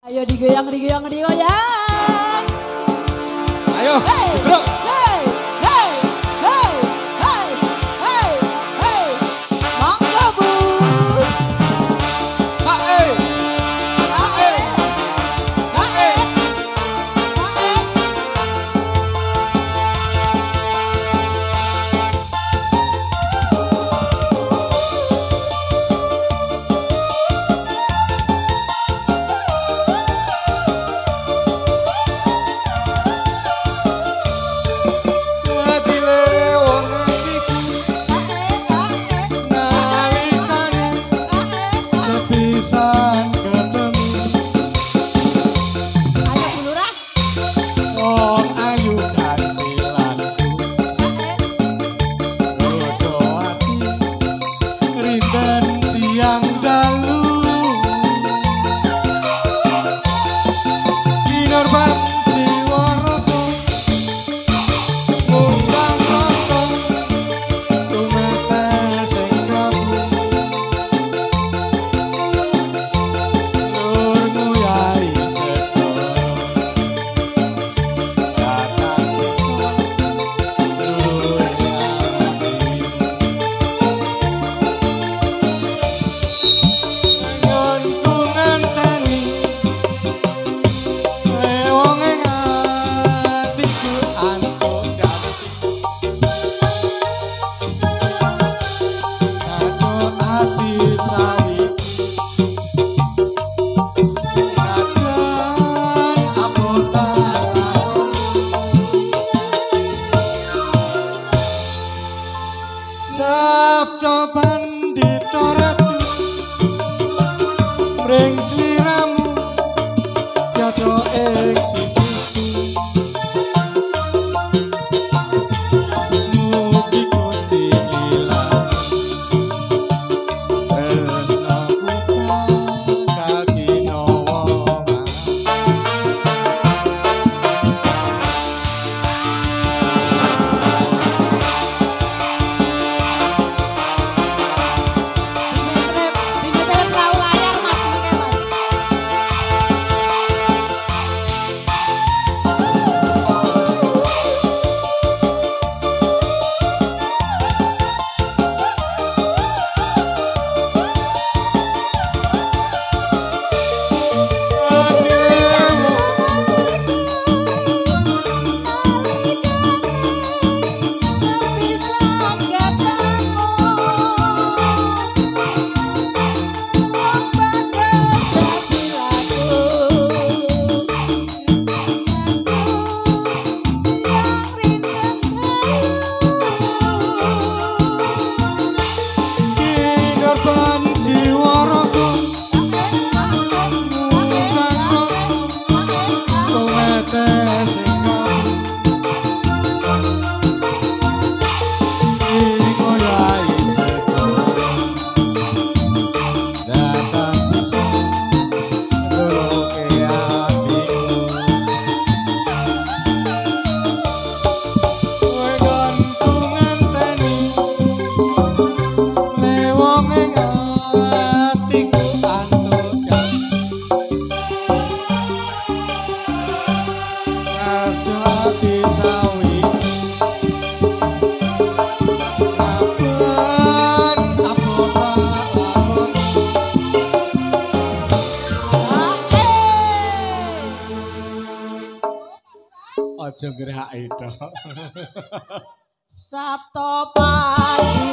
Ayo digoyang, digoyang, digoyang. Ayo, hey, bro. Hey, hey, hey, hey, hey, hey. Mangga bu. Hae. Hae. Hae. Pisan ketemu Ayo Bu Lurah. wong ayu kantilanku dodo ati rinten siang dalu Kinorban jiwa roto ngundang rasa tumete sing kabur Sabda Pandita Ratu mring sliramu jatuh ing sisiku mugi Gusti ilang tresnaku kakinowo Aja ngrehake tok. Sabto pagi